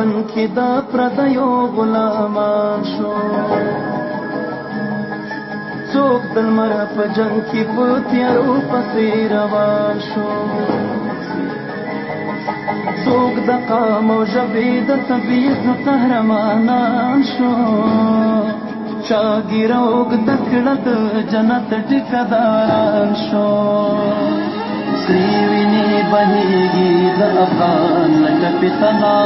وطن کې د پردیو غلامان شو څوک د لمر په جنګ کې په تیارو پسې روان شو څوک د قام او ژبې د تبعیض قهرمانان شو چا ږیره اوږده کړه د جنت ټیکهداران شو سرې وینې بهېږي د افغان له ټپې تنا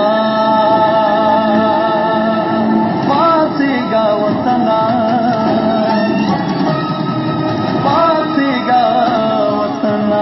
پاڅېږه وطنه پاڅېږه وطنه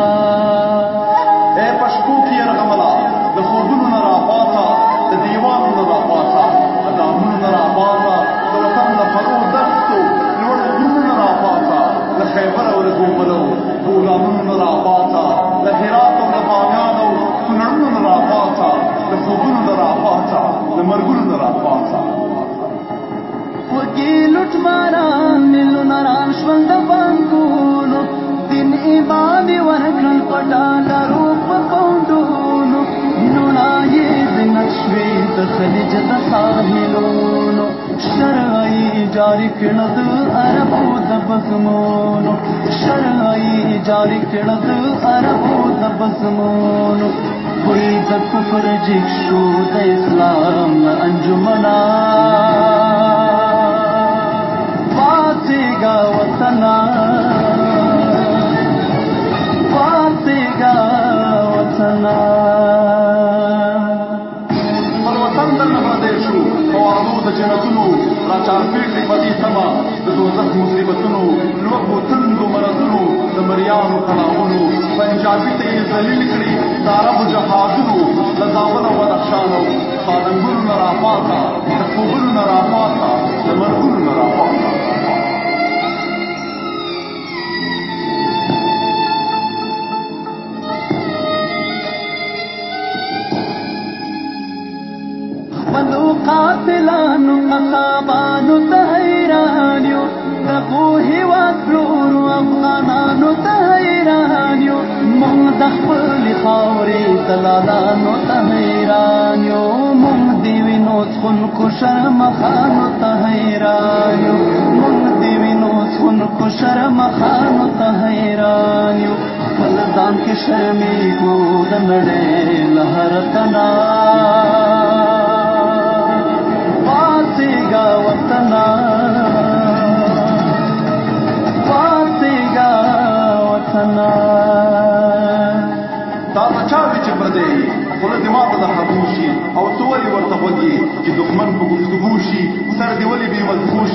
ای په شپو کې یرغمله د خوبونو نه راپاڅه د دیوالو نه راپاڅه د دامونو نه راپاڅه د وطن د فرو دښتو لوړو غرونو نه راپاڅه له خیبر او له ګوبلو بولانونو نه راپاڅه له هرات او له بامیان او کونړونو نه راپاڅه له خوبونو نه راپاڅه له مرګونو نه راپاڅه وږي لوټماران میلونه رام شول د بانکونو دین ایمان یې ورکړل په ډالرو په پونډونو نوڼا یې زینت شوې د خلیج د ساحلونو شرعي جاري کړه د عربو د بزمونو شرعي جاري کړه د عربو د بزمونو وی د کفر جګ شو د اسلام له انجمنا پاڅېږه وطنه پاڅېږه وطنه پر وطن درنه پردی شو خوارانو د جنتونو راچارپېږدي په دې سمه د دوزخ مصیبتونو لوږو تندو مرضونو د مریانو کلاغونو پنجابي ته یې ذلیل کړي د عربو جهادونو له زابل او بدخشانو خادنګونو نه راپاڅه د خوبونو نه راپاڅه د مرګونو نه راپاڅه خپلو قاتلانو قصابانو ته حیران یو د پوهې وکړو افغانانو ته حیران یو موږ د خپلې خاورې دلالانو ته حیران یو موږ د وینو څښونکو شرمخانو ته حیران یو موږ د وینو څښونکو شرمخانو ته حیران یو خپل ځان کې شرمېږو د نړۍ له هر تنا پاڅېږه وطنه پاڅېږه وطنه دا به چا وي چې پردی خوله دې ماته درته بوشي او ته ولې ورته غوږ یې چې دښمن په ګفتګو شي سر دې ولې بې مضبوط